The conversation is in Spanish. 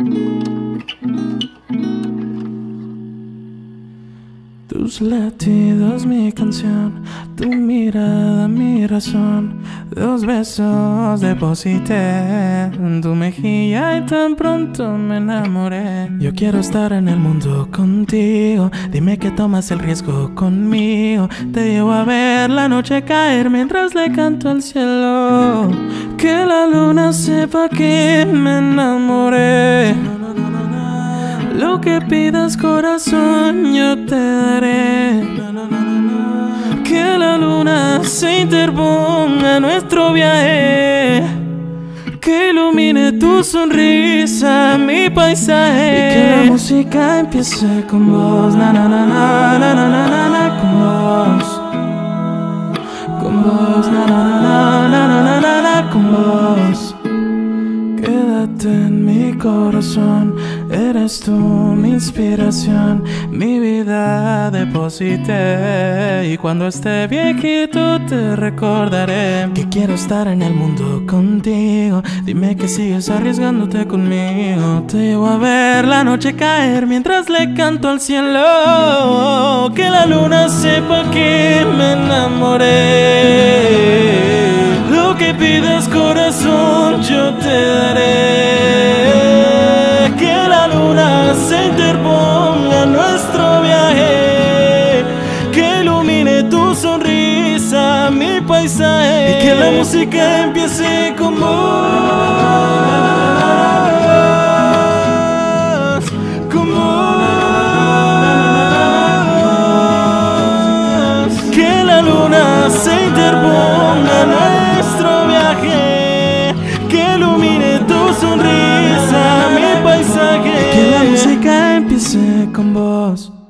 Tus latidos, mi canción, tu mirada, mi razón. Dos besos deposité en tu mejilla y tan pronto me enamoré. Yo quiero estar en el mundo contigo. Dime que tomas el riesgo conmigo. Te llevo a ver la noche caer mientras le canto al cielo. Que la luna sepa que me enamoré. Lo que pidas, corazón, yo te daré. Que la luna se interponga en nuestro viaje. Que ilumine tu sonrisa, mi paisaje. Y que la música empiece con vos. Na na na na na na na na, con vos. Con vos, na na na na na na na na, con vos. Quédate en mi corazón, eres tú mi inspiración, mi vida deposité. Y cuando esté viejito te recordaré que quiero estar en el mundo contigo. Dime que sigues arriesgándote conmigo. Te llevo a ver la noche caer mientras le canto al cielo. Que la luna sepa que me enamoré. Lo que pidas, corazón, yo te daré. Que la luna se interponga en nuestro viaje. Que ilumine tu sonrisa, mi paisaje. Y que la música empiece con vos. Con vos. Que la luna se interponga en nuestro viaje. Que ilumine tu sonrisa, mi paisaje. Que la música empiece con vos.